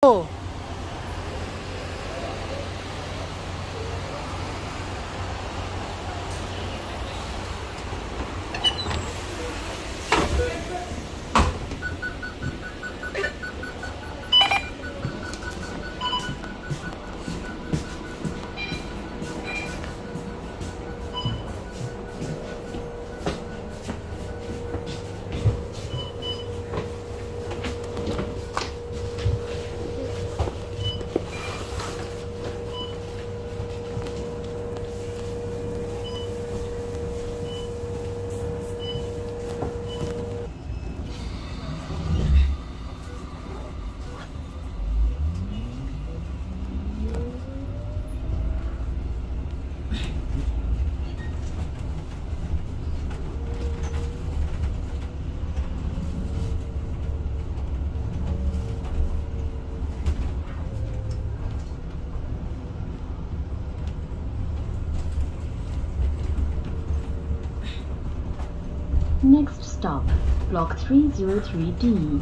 哦。 Next stop, Block 303D.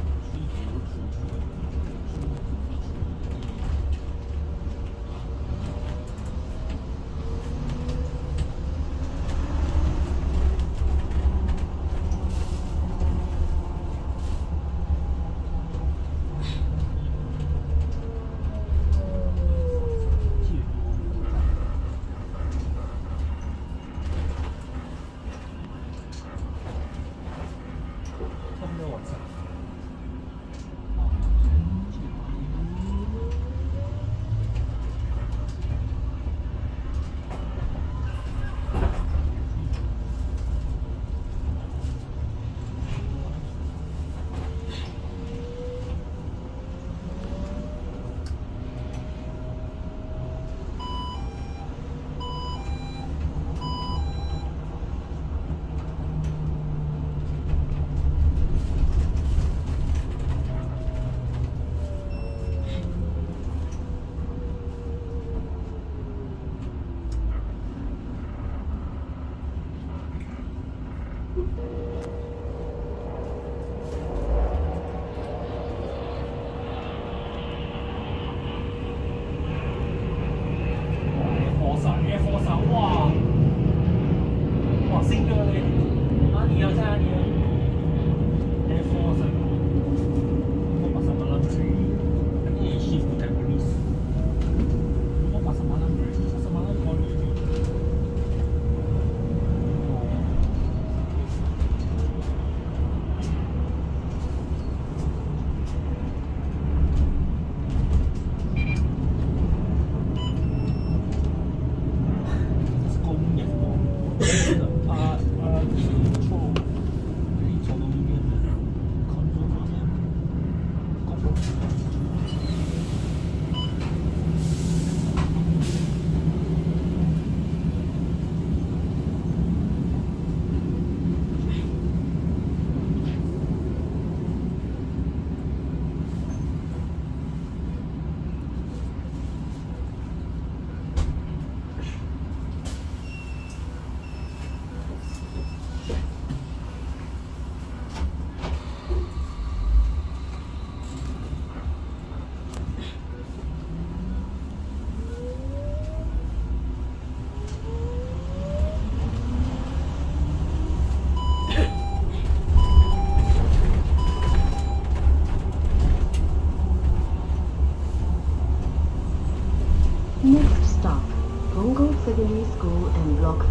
Next stop, Punggol Secondary School and Block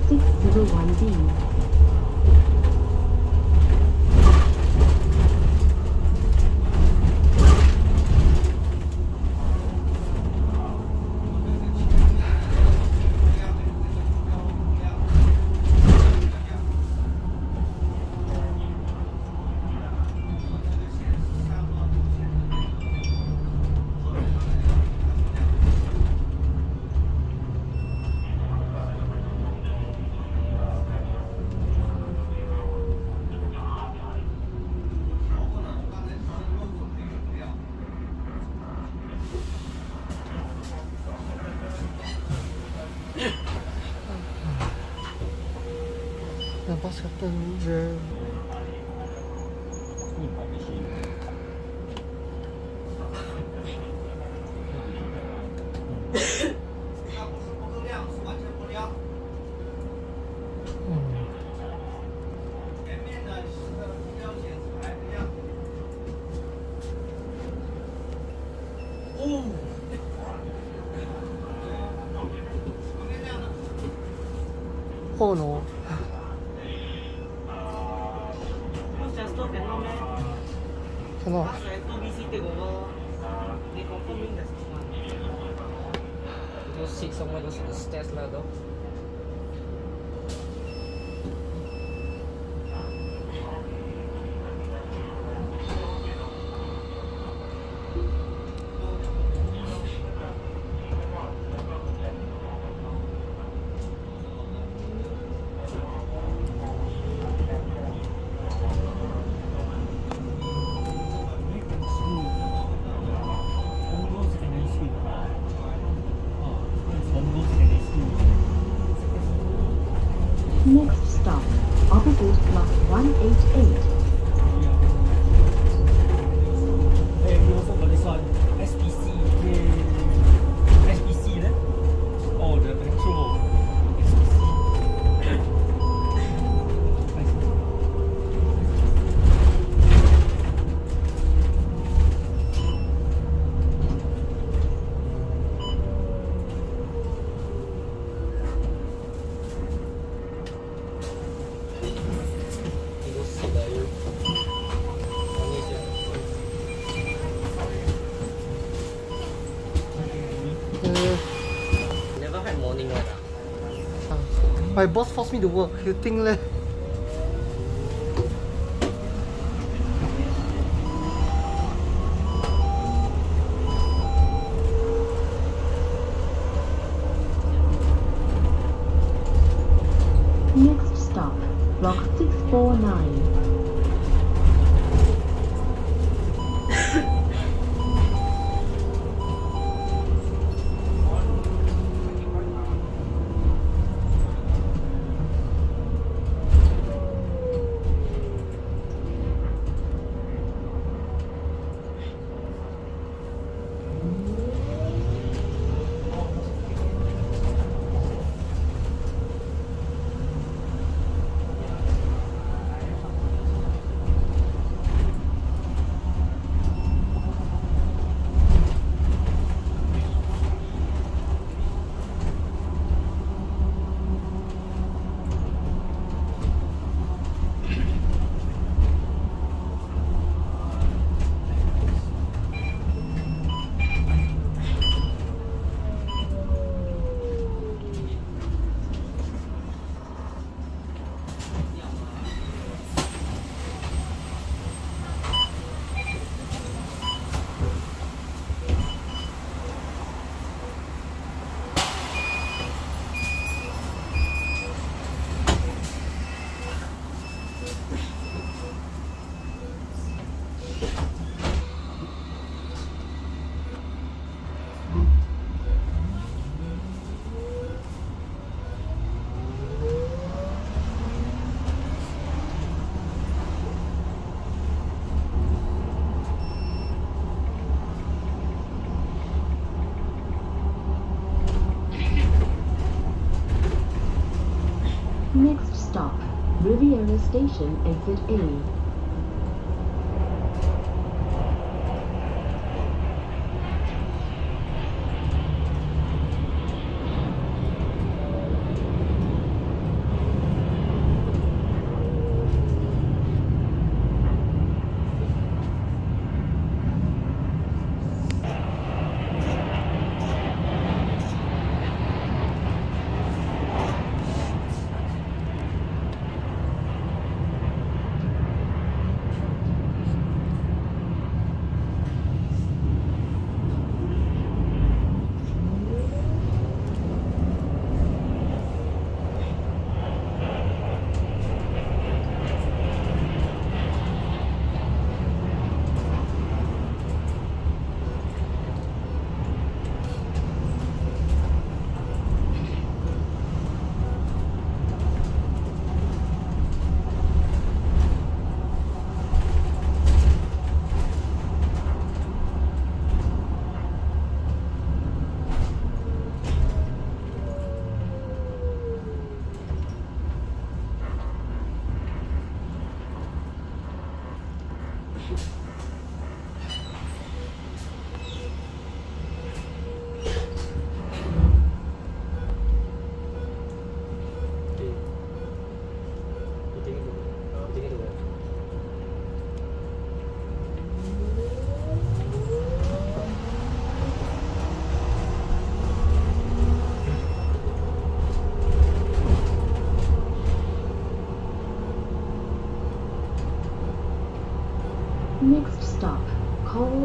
601D. Lepas kata je. Oh no. Cannot. Go sit somewhere, go sit the stairs lah though. Next stop, Overboard Block 188. Hey, we also got this one, SPC. SPC then? Oh, the petrol. SPC. You go sit lah you. Funny sia. Never had morning one ah. My boss forced me to work. You think leh? Next stop, Block 649. Next stop, Riviera Station, Exit A.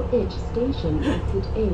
Edge Station, exit A.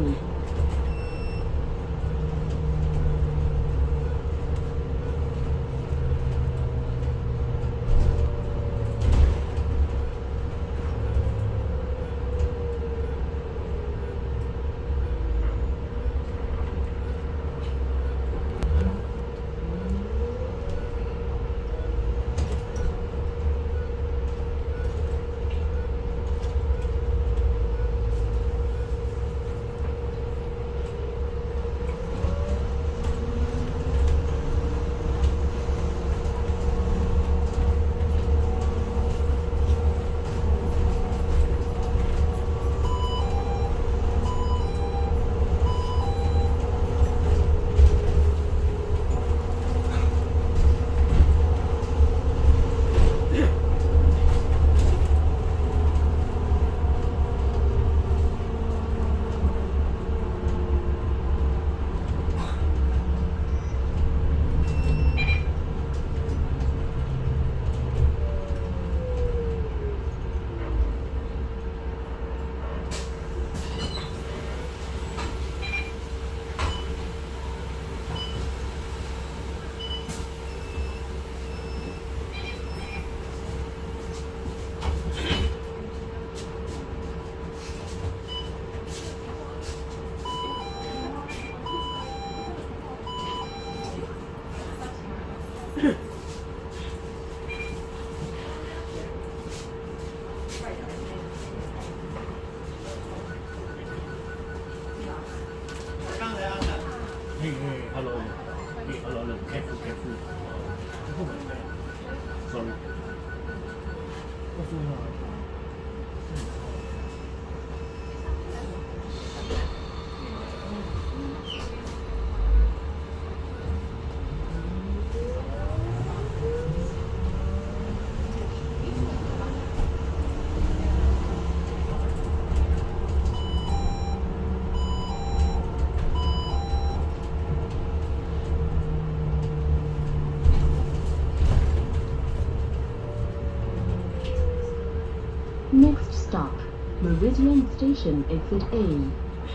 Hello. Hey, hello. Careful. Sorry. What's going on? Next stop, Meridian Station, exit A.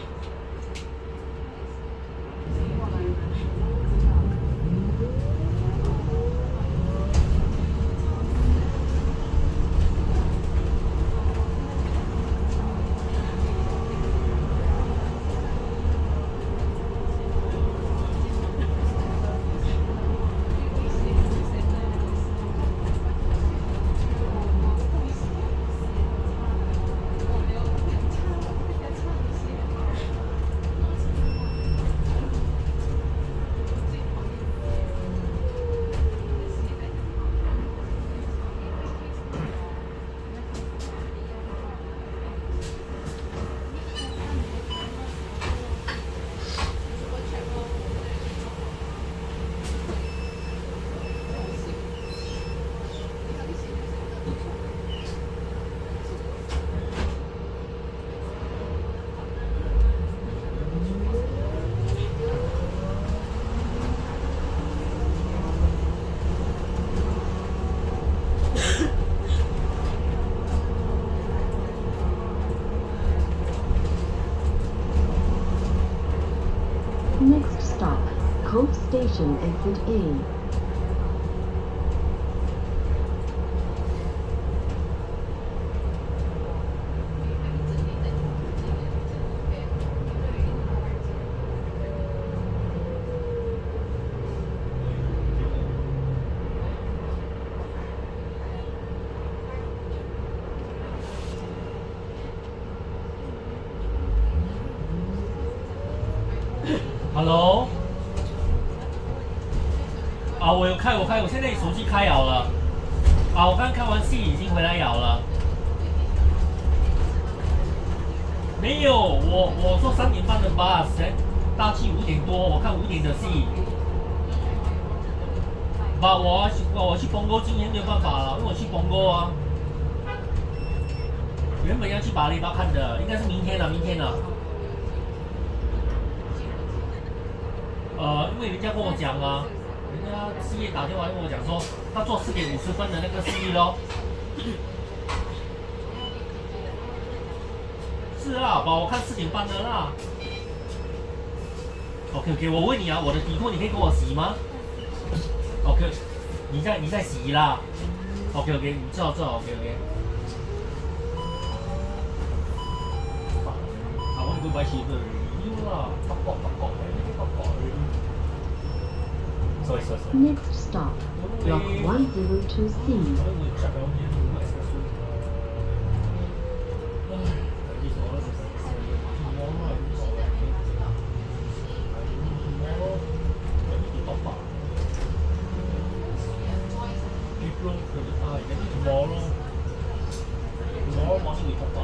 Next stop, Cove Station, exit A. Hello， 我有开，我现在手机开好了。我刚看完戏已经回来咬了。没有，我坐3点半的 bus， 大气5点多，我看5点的戏。我去澎湖今天没有办法了，因为我去澎湖啊。原本要去巴厘岛看的，应该是明天了。因为人家跟我讲啊，人家事业打电话跟我讲说，他做4点50分的那个戏咯。4 是啦，把我看4点半的啦。OK， 我问你啊，我的底裤你可以给我洗吗 ？OK， 你在洗啦。OK， 你知道 OK。I want to go buy shaver. You lah, pakok. Everything pakok. Sorry. Next stop, Block 102C. Tomorrow morning we top up.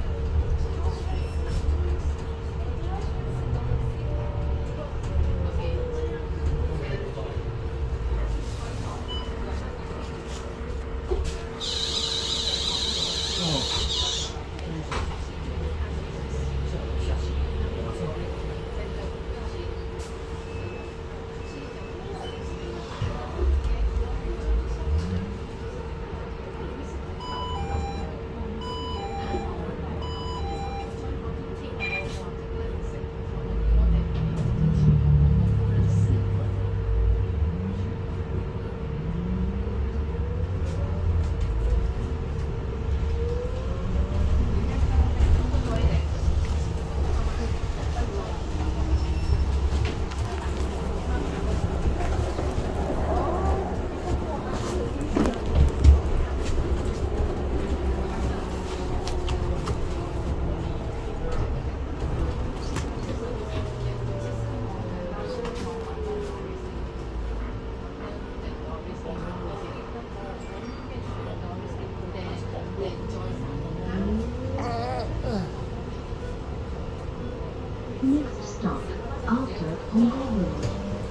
Next stop, after Punggol Road.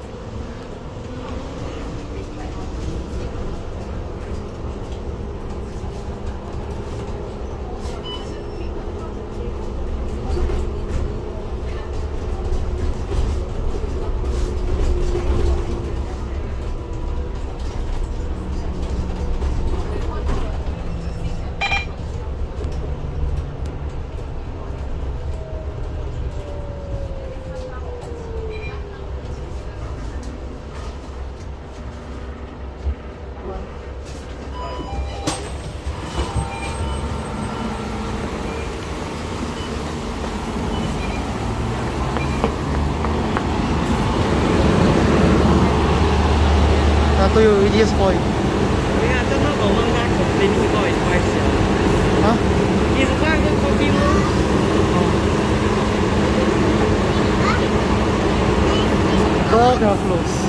Nato yung ADS boy. Yeah, just now got one guy complaining about his wife. Huh? His wife go coffee room. Door cannot close.